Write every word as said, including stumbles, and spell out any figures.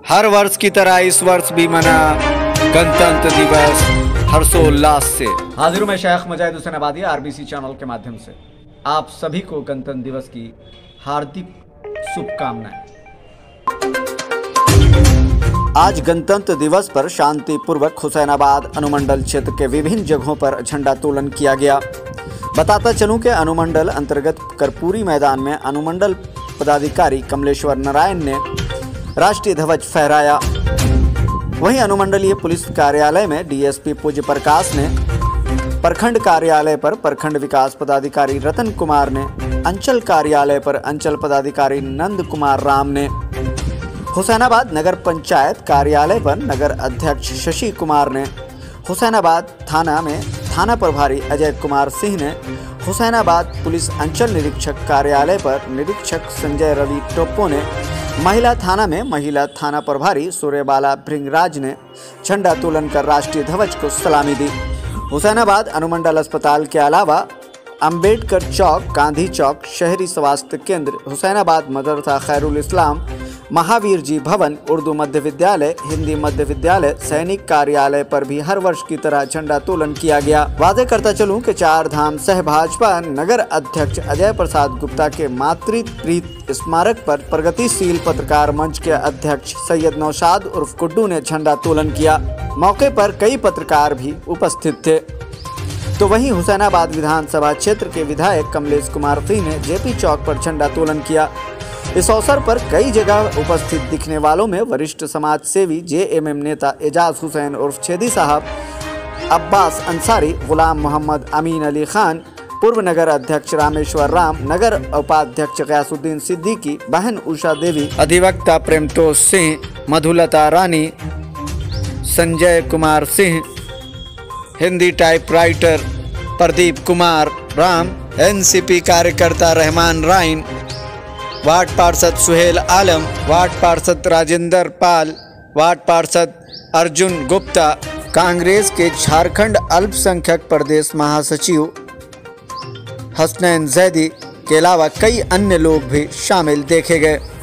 हर वर्ष की तरह इस वर्ष भी मना गणतंत्र दिवस हर्षोल्लास से। हाजिर हूं मैं शेख मुजाहिद हुसैन आबादी आरबीसी चैनल के माध्यम से आप सभी को गणतंत्र दिवस की हार्दिक शुभकामनाएं। आज गणतंत्र दिवस पर शांतिपूर्वक हुसैनाबाद अनुमंडल क्षेत्र के विभिन्न जगहों पर झंडोत्तोलन किया गया। बताता चलूं कि अनुमंडल अंतर्गत कर्पूरी मैदान में अनुमंडल पदाधिकारी कमलेश्वर नारायण ने राष्ट्रीय ध्वज फहराया। वहीं अनुमंडलीय पुलिस कार्यालय में डीएसपी पूज्य प्रकाश ने, प्रखंड कार्यालय पर प्रखंड विकास पदाधिकारी रतन कुमार ने, अंचल कार्यालय पर अंचल पदाधिकारी नंद कुमार राम ने, हुसैनाबाद नगर पंचायत कार्यालय पर नगर अध्यक्ष शशि कुमार ने, हुसैनाबाद थाना में थाना प्रभारी अजय कुमार सिंह ने, हुसैनाबाद पुलिस अंचल निरीक्षक कार्यालय पर निरीक्षक संजय रवि टोप्पो ने, महिला थाना में महिला थाना प्रभारी सूर्यबाला भृंगराज ने झंडोत्तोलन कर राष्ट्रीय ध्वज को सलामी दी। हुसैनाबाद अनुमंडल अस्पताल के अलावा अंबेडकर चौक, गांधी चौक, शहरी स्वास्थ्य केंद्र, हुसैनाबाद मदरसा खैरुल इस्लाम, महावीर जी भवन, उर्दू मध्य विद्यालय, हिंदी मध्य विद्यालय, सैनिक कार्यालय पर भी हर वर्ष की तरह झंडोत्तोलन किया गया। वादे करता चलूं कि चार धाम सह भाजपा नगर अध्यक्ष अजय प्रसाद गुप्ता के मातृप्रीत स्मारक पर प्रगतिशील पत्रकार मंच के अध्यक्ष सैयद नौशाद उर्फ गुड्डू ने झंडोत्तोलन किया। मौके पर कई पत्रकार भी उपस्थित थे। तो वहीं हुसैनाबाद विधानसभा क्षेत्र के विधायक कमलेश कुमार सिंह ने जेपी चौक पर झंडोत्तोलन किया। इस अवसर पर कई जगह उपस्थित दिखने वालों में वरिष्ठ समाज सेवी जेएमएम नेता एजाज हुसैन उर्फ छेदी साहब, अब्बास अंसारी, गुलाम मोहम्मद अमीन अली खान, पूर्व नगर अध्यक्ष रामेश्वर राम, नगर उपाध्यक्ष गयासुद्दीन सिद्दीकी, बहन उषा देवी, अधिवक्ता प्रेमतोष सिंह, मधुलता रानी, संजय कुमार सिंह, हिंदी टाइपराइटर प्रदीप कुमार राम, एनसीपी कार्यकर्ता रहमान राइन, वार्ड पार्षद सुहेल आलम, वार्ड पार्षद राजेंद्र पाल, वार्ड पार्षद अर्जुन गुप्ता, कांग्रेस के झारखंड अल्पसंख्यक प्रदेश महासचिव हसनैन जैदी के अलावा कई अन्य लोग भी शामिल देखे गए।